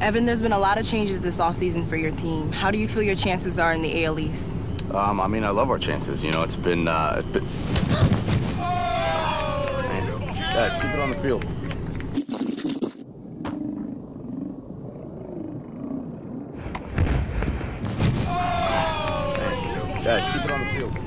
Evan, there's been a lot of changes this offseason for your team. How do you feel your chances are in the AL East? I mean, I love our chances. You know, it's been... Man, guys, keep it on the field. Guys, keep it on the field.